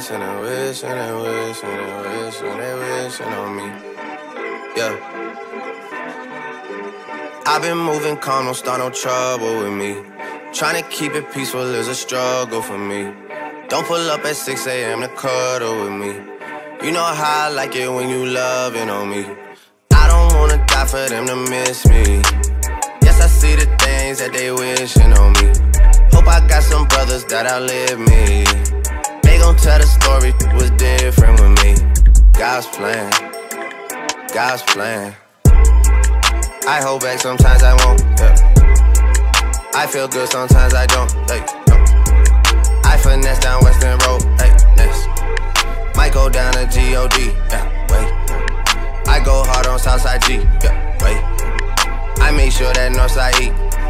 wishing and wishing and wishing and wishing and wishing on me. Yeah. I've been moving calm, don't start no trouble with me. Trying to keep it peaceful is a struggle for me. Don't pull up at 6 a.m. to cuddle with me. You know how I like it when you loving on me. I don't wanna die for them to miss me. Yes, I see the things that they wishing on me. Hope I got some brothers that outlive me. They gon' tell the story was different with me. God's plan, God's plan. I hold back, sometimes I won't, yeah. I feel good, sometimes I don't, hey, no. I finesse down Western Road, hey, next. Might go down to G.O.D., yeah, wait. I go hard on Southside G, yeah, wait. I make sure that Northside E,